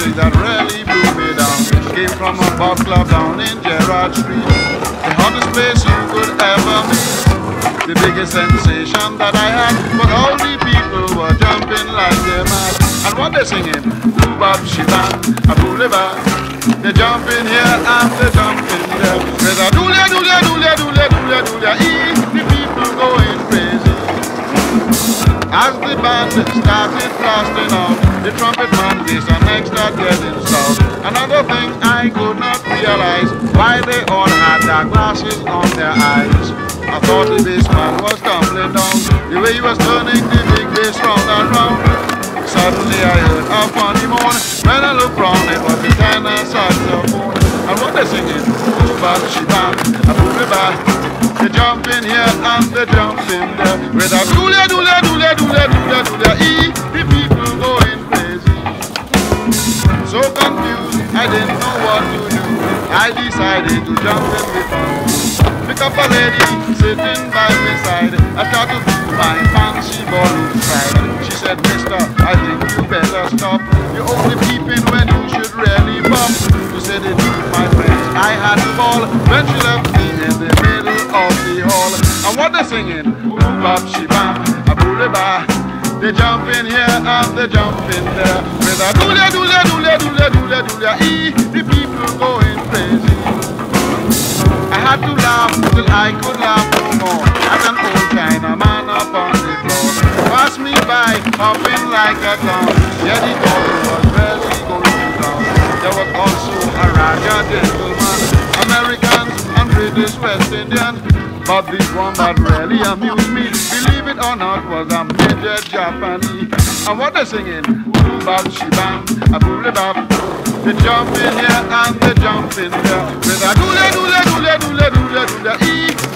story that really blew me down. Came from a pub club down in Gerrard Street, the hottest place you could ever meet. The biggest sensation that I had, but all the people were jumping like they're mad. And what they're singing, Bob Shiban, Abu Riba. They're jumping here and they're jumping there. There's a doolia, doolia, doolia, doolia, doolia, doolia, the people going crazy. As the band started blasting out, the trumpet man this and next start getting stout. Another thing I could not realize, why they all had their glasses on their eyes. I thought the bass man was tumbling down, the way he was turning the big bass round and round. Suddenly I heard a funny moan. When I looked round, it was the tenor saxophone. And what they're singing, Uba Shiban, Abu Riba. They're jumping here and they're jumping there. With a doolia, doolia, doolia, doolia, doolia, doolia, the people going crazy. So confused, I didn't know what to do. I decided to jump in with them. Pick up a lady sitting by my side. I started to do my fancy ballroom stride. She said, mister, I think you better stop. You're only peeping when you should really pop. You said it, my friends, I had the ball when she left me in the middle of the hall. And what they're singing, Bob Shiban, Abu Riba. They jump in here and they jump in there. With a doolia, doolia, doolia, doolia, doolia, doolia, the people going crazy. I had to laugh till I could laugh no more. As an old Chinaman up on the floor passed me by, hopping like a clown. Yeah, the door was really going down. There was also a Raja gentleman, Americans and British West Indians. But the one that really amused me, believe it or not, was a major Japanese. And what they're singing, Bob Shiban, Abu Riba. They jump in here and they jump in there. With a doolia, doolia, doolia, doolia, doolia, doolia,